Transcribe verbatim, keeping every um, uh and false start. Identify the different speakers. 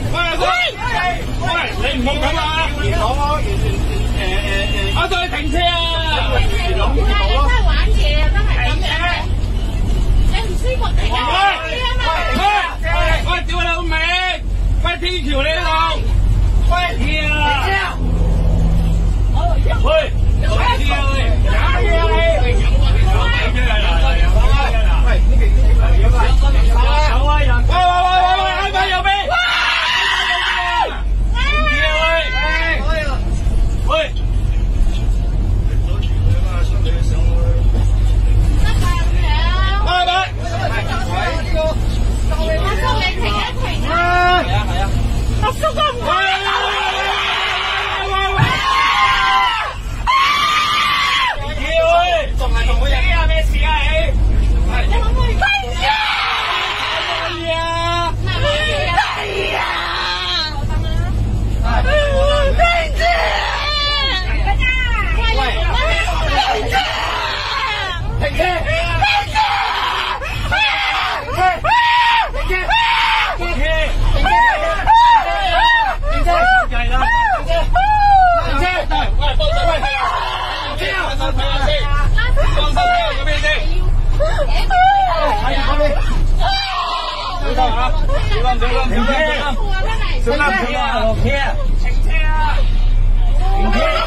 Speaker 1: 你唔好咁啊！元朗咯，元誒誒誒，我再停車啊！元朗元朗咯。真係玩嘢啊！真係咁樣。你唔舒服停啊！喂喂，屌你老味！喂，天橋你呢度！喂，天啊！喂，做咩事啊喂？假嘢啊你！喂，呢邊呢邊嚟啊嘛！有啊人！喂喂喂喂喂，喺咪右邊？喂！阻住佢啊嘛，想俾佢上去。得㗎咁樣。拜拜。呢個，阿叔你停一停啊！係啊係啊。阿叔啊唔該啊！喂！仲係同我人啊？咩事啊你？你可唔可以停啊？係啊！係啊！停住！停車！停車！停車！停車！停車！停車！計啦！停車！停車！喂，幫手喂！停車！幫手睇下先，幫手睇下嗰邊先。睇住嗰邊。小心啊！小心小心！停車！小心小心！落車！停車啊！停車！